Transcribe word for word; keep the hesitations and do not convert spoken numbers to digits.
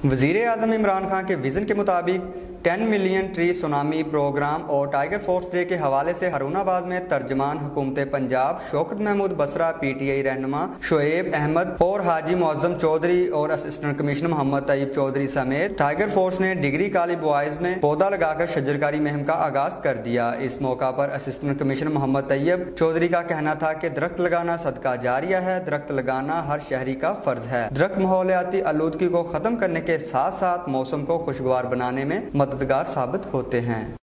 वज़ीर आज़म इमरान खान के विज़न के मुताबिक ten million tree tsunami programme और टाइगर फोर्स डे के हवाले से हरूनाबाद में तर्जमान हुकूमत Punjab Shaukat Mahmood Basra, P T I रहनुमा शोएब अहमद और हाजी मुअज्जम चौधरी और असिस्टेंट कमिश्नर मोहम्मद तैयब चौधरी समेत टाइगर फोर्स ने डिग्री कॉलेज बॉयज में पौधा लगाकर शजरकारी मुहिम का आगाज कर दिया। इस मौका पर असिस्टेंट कमिश्नर मोहम्मद तैयब चौधरी का कहना था कि दरख्त लगाना सदका जारिया है, दरख्त लगाना हर शहरी का फर्ज है। दरख्त माहौलियाती आलूदगी को खत्म करने के साथ साथ मौसम को खुशगवार बनाने में मददगार साबित होते हैं।